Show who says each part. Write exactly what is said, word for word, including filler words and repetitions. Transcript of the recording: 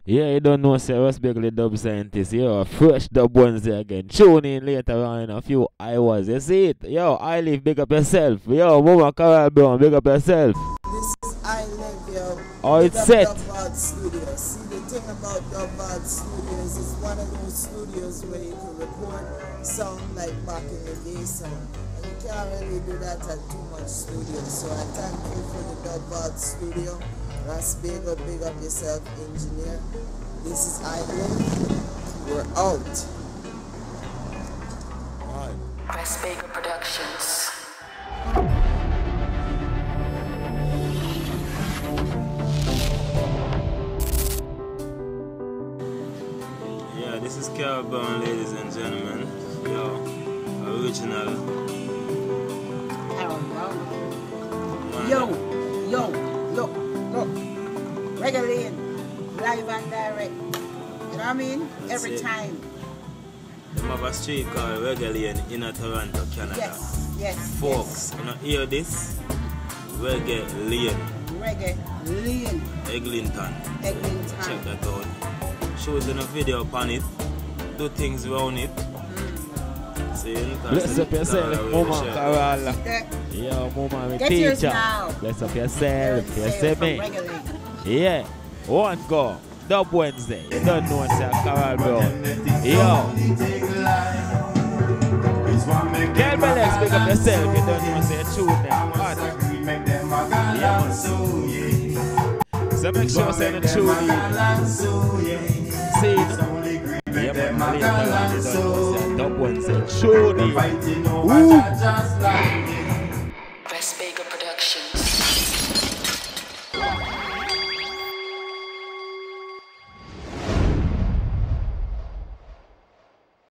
Speaker 1: Yeah, you don't know, say Rasbagle dub scientist. Yo, fresh dub Wednesday again. Tune in later on in a few hours. You see it? Yo, I live, big up yourself. Yo, Mama Carol Brown, big up yourself.
Speaker 2: This is I Live, yo.
Speaker 1: Oh, it's set.
Speaker 2: Dubbad Studios. See, the thing about Dubbad Studios is one of those studios where you can record sound like back in the day sound. And you can't really do that at too much studio. So I thank you for the Dubbad Studio. Rasbagle, big up yourself, engineer. This is I Live. We're out.
Speaker 3: Rasbagle Productions.
Speaker 4: Yeah, this is Carol Brown, ladies and gentlemen. Yo, original.
Speaker 5: Carol Brown. Yo, yo, look, look. Regular, live and direct. You know what I mean?
Speaker 4: That's
Speaker 5: Every
Speaker 4: it.
Speaker 5: time.
Speaker 4: They have a street called Reggae in Toronto, Canada.
Speaker 5: Yes, yes.
Speaker 4: Folks, you know, hear this? Reggae Lane.
Speaker 5: Reggae Lane.
Speaker 4: Eglinton.
Speaker 5: Eglinton.
Speaker 4: Check that out. Shows in a video upon it. Do things around it.
Speaker 5: Mm.
Speaker 4: See, you
Speaker 1: Bless up yourself, Mama Carol. Yo, Mama, me
Speaker 5: Get yours
Speaker 1: teacher.
Speaker 5: now.
Speaker 1: Bless up yourself. You see
Speaker 5: Sale
Speaker 1: me?
Speaker 5: from Reggae Lane.
Speaker 1: Yeah. One go. Dub Wednesday. You don't know it's a Carol Brown. Yo. Girl, my legs, pick up yourself. You don't know say a tune them. Hot. Yeah. So make sure you say the tune in. See it? Yeah, man. Later on, you don't know say a Dub Wednesday. Tune in. Ooh.